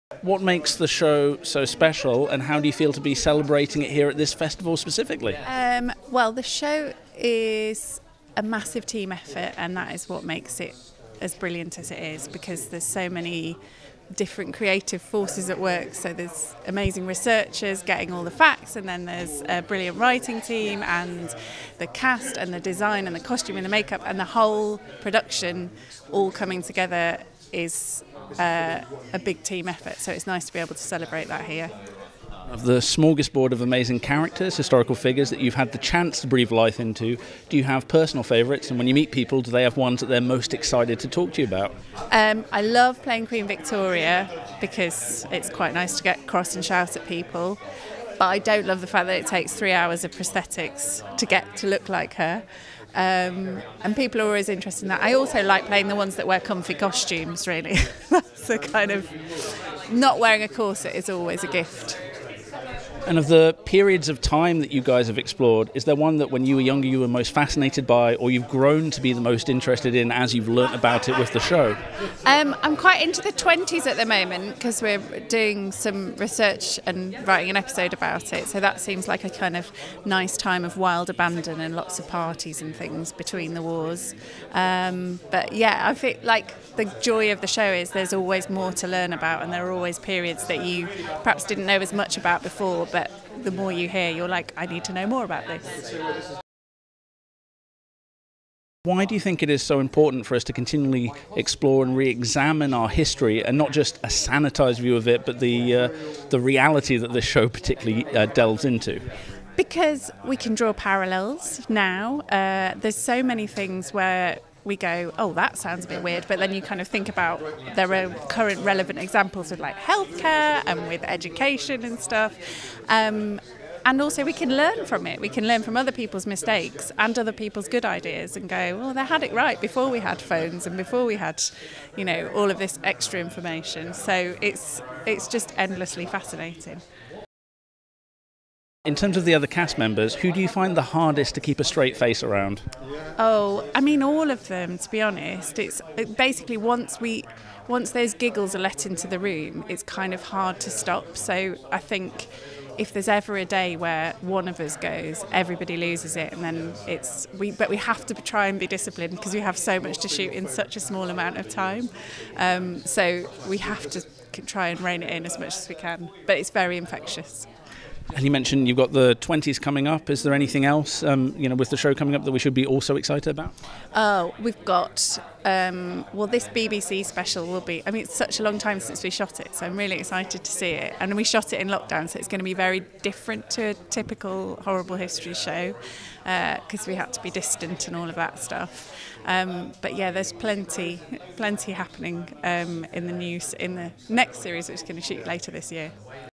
What makes the show so special, and how do you feel to be celebrating it here at this festival specifically? Well, the show is a massive team effort, and that is what makes it as brilliant as it is, because there's so many different creative forces at work. So there's amazing researchers getting all the facts, and then there's a brilliant writing team, and the cast and the design and the costume and the makeup and the whole production all coming together is a big team effort. So it's nice to be able to celebrate that here. Of the smorgasbord of amazing characters, historical figures that you've had the chance to breathe life into, do you have personal favourites? And when you meet people, do they have ones that they're most excited to talk to you about? I love playing Queen Victoria because it's quite nice to get cross and shout at people. But I don't love the fact that it takes 3 hours of prosthetics to get to look like her. And people are always interested in that. I also like playing the ones that wear comfy costumes, really. That's the kind of... Not wearing a corset is always a gift. And of the periods of time that you guys have explored, is there one that when you were younger you were most fascinated by, or you've grown to be the most interested in as you've learnt about it with the show? I'm quite into the 20s at the moment because we're doing some research and writing an episode about it. So that seems like a kind of nice time of wild abandon and lots of parties and things between the wars. But yeah, I feel like the joy of the show is there's always more to learn about, and there are always periods that you perhaps didn't know as much about before, but the more you hear, you're like, I need to know more about this. Why do you think it is so important for us to continually explore and re-examine our history, and not just a sanitised view of it, but the reality that this show particularly delves into? Because we can draw parallels now. There's so many things where we go, oh, that sounds a bit weird, but then you kind of think about there are current relevant examples with like healthcare and with education and stuff. And also we can learn from it. We can learn from other people's mistakes and other people's good ideas and go, well, they had it right before we had phones and before we had, all of this extra information. So it's just endlessly fascinating. In terms of the other cast members, who do you find the hardest to keep a straight face around? Oh, I mean, all of them, to be honest. Basically once those giggles are let into the room, it's kind of hard to stop. So I think if there's ever a day where one of us goes, everybody loses it, and then but we have to try and be disciplined because we have so much to shoot in such a small amount of time. So we have to try and rein it in as much as we can. But it's very infectious. And you mentioned you've got the 20s coming up. Is there anything else, with the show coming up that we should be also excited about? Oh, we've got, this BBC special will be, it's such a long time since we shot it, so I'm really excited to see it. And we shot it in lockdown, so it's going to be very different to a typical horrible history show, because we had to be distant and all of that stuff. But yeah, there's plenty happening in the news in the next series, which is going to shoot later this year.